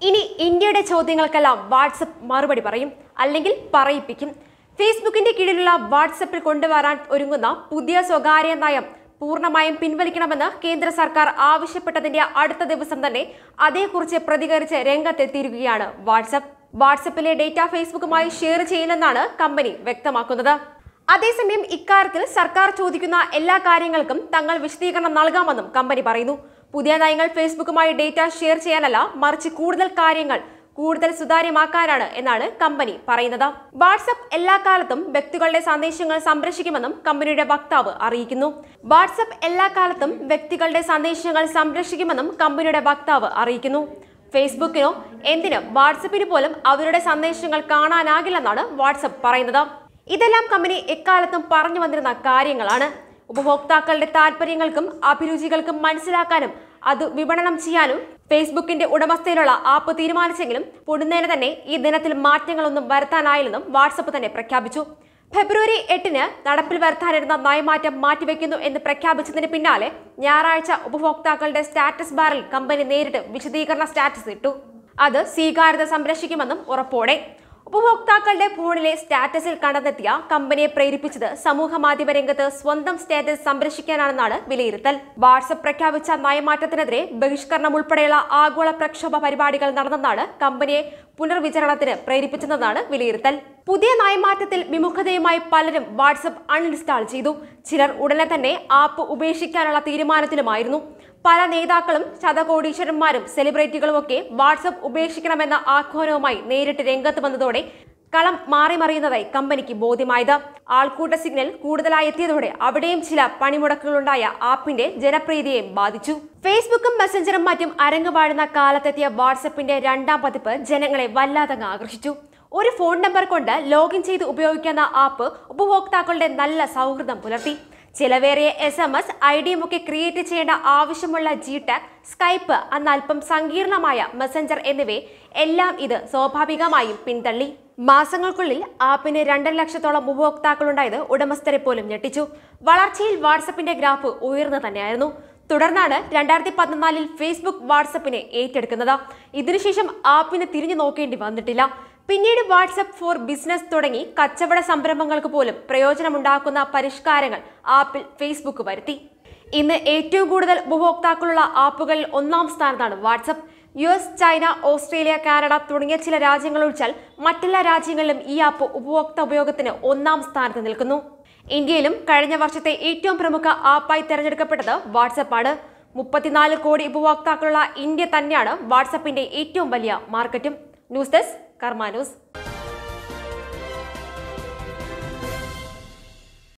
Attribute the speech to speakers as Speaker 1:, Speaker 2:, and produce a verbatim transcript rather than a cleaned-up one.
Speaker 1: ഇനി ഇന്ത്യയുടെ ചോദ്യങ്ങൾക്കെല്ലാം വാട്സപ്പ് മറുപടി പറയും, അല്ലെങ്കിൽ പറയിപ്പിക്കും. ഫേസ്ബുക്കിന്റെ കീഴിലുള്ള വാട്സപ്പിൽ കൊണ്ടുവരാൻ ഒരുങ്ങുന്ന പുതിയ സ്വകാര്യ നയം പൂർണ്ണമായും പിൻവലിക്കണമെന്ന് കേന്ദ്ര സർക്കാർ ആവശ്യപ്പെട്ടതിന്റെ അടുത്ത ദിവസം തന്നെ അതേക്കുറിച്ച് പ്രതികരിച്ച് രംഗത്തെത്തിയിരിക്കുകയാണ് വാട്സപ്പ്. വാട്സപ്പിലെ ഡേറ്റ ഫേസ്ബുക്കുമായി ഷെയർ ചെയ്യില്ലെന്നാണ് കമ്പനി വ്യക്തമാക്കുന്നത്. അതേസമയം ഇക്കാര്യത്തിൽ സർക്കാർ ചോദിക്കുന്ന എല്ലാ കാര്യങ്ങൾക്കും തങ്ങൾ വിശദീകരണം നൽകാമെന്നും കമ്പനി പറയുന്നു. പുതിയ നയങ്ങൾ ഫേസ്ബുക്കുമായി ഡേറ്റ ഷെയർ ചെയ്യാനല്ല, മറിച്ച് കൂടുതൽ കാര്യങ്ങൾ കൂടുതൽ സുതാര്യമാക്കാനാണ് എന്നാണ് കമ്പനി പറയുന്നത്. വാട്സപ്പ് എല്ലാ കാലത്തും വ്യക്തികളുടെ സന്ദേശങ്ങൾ സംരക്ഷിക്കുമെന്നും കമ്പനിയുടെ വക്താവ് അറിയിക്കുന്നു. വാട്സപ്പ് എല്ലാ കാലത്തും വ്യക്തികളുടെ സന്ദേശങ്ങൾ സംരക്ഷിക്കുമെന്നും കമ്പനിയുടെ വക്താവ് അറിയിക്കുന്നു. ഫേസ്ബുക്കിനോ എന്തിനും വാട്സപ്പിന് പോലും അവരുടെ സന്ദേശങ്ങൾ കാണാനാകില്ലെന്നാണ് വാട്സപ്പ് പറയുന്നത്. ഇതെല്ലാം കമ്പനി എക്കാലത്തും പറഞ്ഞു വന്നിരുന്ന കാര്യങ്ങളാണ്. ഉപഭോക്താക്കളുടെ താല്പര്യങ്ങൾക്കും അഭിരുചികൾക്കും മനസ്സിലാക്കാനും അത് വിപണനം ചെയ്യാനും ഫേസ്ബുക്കിന്റെ ഉടമസ്ഥയിലുള്ള ആപ്പ് തീരുമാനിച്ചെങ്കിലും പൊടുന്നേനെ തന്നെ ഈ ദിനത്തിൽ മാറ്റങ്ങളൊന്നും വരുത്താനായില്ലെന്നും വാട്സപ്പ് തന്നെ പ്രഖ്യാപിച്ചു. ഫെബ്രുവരി എട്ടിന് നടപ്പിൽ വരുത്താനിരുന്ന നയമാറ്റം മാറ്റിവെക്കുന്നു എന്ന് പ്രഖ്യാപിച്ചതിന് പിന്നാലെ ഞായറാഴ്ച ഉപഭോക്താക്കളുടെ സ്റ്റാറ്റസ് ബാറിൽ കമ്പനി നേരിട്ട് വിശദീകരണ സ്റ്റാറ്റസ് ഇട്ടു. അത് സ്വീകാര്യത സംരക്ഷിക്കുമെന്നും ഉറപ്പോടെ. ഉപഭോക്താക്കളുടെ ഫോണിലെ സ്റ്റാറ്റസിൽ കണ്ടെത്തിയ കമ്പനിയെ പ്രേരിപ്പിച്ചത് സമൂഹ മാധ്യമ രംഗത്ത് സ്വന്തം സ്റ്റാറ്റസ് സംരക്ഷിക്കാനാണെന്നാണ് വിലയിരുത്തൽ. വാട്സപ്പ് പ്രഖ്യാപിച്ച നയമാറ്റത്തിനെതിരെ ബഹിഷ്കരണം ഉൾപ്പെടെയുള്ള ആഗോള പ്രക്ഷോഭ പരിപാടികൾ നടന്നെന്നാണ് കമ്പനിയെ പുനർവിചരണത്തിന് പ്രേരിപ്പിച്ചതെന്നാണ് വിലയിരുത്തൽ. പുതിയ നയമാറ്റത്തിൽ വിമുഖതയുമായി പലരും വാട്സപ്പ് അൺഇൻസ്റ്റാൾ ചെയ്തു. ചിലർ ഉടനെ തന്നെ ആപ്പ് ഉപേക്ഷിക്കാനുള്ള തീരുമാനത്തിലുമായിരുന്നു. പല നേതാക്കളും ശതകോടീശ്വരന്മാരും സെലിബ്രിറ്റികളും ഒക്കെ വാട്സപ്പ് ഉപേക്ഷിക്കണമെന്ന ആഹ്വാനവുമായി നേരിട്ട് രംഗത്ത് വന്നതോടെ കളം മാറി മറിയുന്നതായി കമ്പനിക്ക് ബോധ്യമായത്. ആൾക്കൂട്ട സിഗ്നൽ കൂടുതലായി എത്തിയതോടെ അവിടെയും ചില പണിമുടക്കുകളുണ്ടായ ആപ്പിന്റെ ജനപ്രീതിയെയും ബാധിച്ചു. ഫേസ്ബുക്കും മെസ്സഞ്ചറും മറ്റും അരങ്ങുവാഴുന്ന കാലത്തെത്തിയ വാട്സപ്പിന്റെ രണ്ടാം പതിപ്പ് ജനങ്ങളെ വല്ലാതങ്ങ് ആകർഷിച്ചു. ഒരു ഫോൺ നമ്പർ കൊണ്ട് ലോഗിൻ ചെയ്ത് ഉപയോഗിക്കുന്ന ആപ്പ് ഉപഭോക്താക്കളുടെ നല്ല സൗഹൃദം പുലർത്തി. ചിലവേറിയ എസ് എം എസ് ഐ ഡിയും ഒക്കെ ക്രിയേറ്റ് ചെയ്യേണ്ട ആവശ്യമുള്ള ജി ടാഗ്, സ്കൈപ്പ്, അന്നൽപ്പം സങ്കീർണമായ മെസ്സഞ്ചർ എന്നിവയെ എല്ലാം ഇത് സ്വാഭാവികമായും പിന്തള്ളി. മാസങ്ങൾക്കുള്ളിൽ ആപ്പിന് രണ്ടര ലക്ഷത്തോളം ഉപഭോക്താക്കളുണ്ടായത് ഉടമസ്ഥരെ പോലും ഞെട്ടിച്ചു. വളർച്ചയിൽ വാട്സപ്പിന്റെ ഗ്രാഫ് ഉയർന്നു തന്നെയായിരുന്നു. തുടർന്നാണ് രണ്ടായിരത്തി പതിനാലിൽ ഫേസ്ബുക്ക് വാട്സപ്പിനെ ഏറ്റെടുക്കുന്നത്. ഇതിനുശേഷം ആപ്പിന് തിരിഞ്ഞു നോക്കേണ്ടി വന്നിട്ടില്ല. പിന്നീട് വാട്സപ്പ് ഫോർ ബിസിനസ് തുടങ്ങി കച്ചവട സംരംഭങ്ങൾക്ക് പോലും പ്രയോജനമുണ്ടാക്കുന്ന പരിഷ്കാരങ്ങൾ ആപ്പിൽ ഫേസ്ബുക്ക് വരുത്തി. ഇന്ന് ഏറ്റവും കൂടുതൽ ഉപഭോക്താക്കളുള്ള ആപ്പുകളിൽ ഒന്നാം സ്ഥാനത്താണ് WhatsApp. U S, China, Australia, Canada തുടങ്ങിയ ചില രാജ്യങ്ങൾ ഒഴിച്ചാൽ മറ്റെല്ലാ രാജ്യങ്ങളിലും ഈ ആപ്പ് ഉപഭോക്തൃ ഉപയോഗത്തിന് ഒന്നാം സ്ഥാനത്ത് നിൽക്കുന്നു. ഇന്ത്യയിലും കഴിഞ്ഞ വർഷത്തെ ഏറ്റവും പ്രമുഖ ആപ്പായി തെരഞ്ഞെടുക്കപ്പെട്ടത് വാട്സപ്പാണ്. മുപ്പത്തിനാല് കോടി ഉപഭോക്താക്കളുള്ള ഇന്ത്യ തന്നെയാണ് വാട്സപ്പിന്റെ ഏറ്റവും വലിയ മാർക്കറ്റും. News desk Karma news.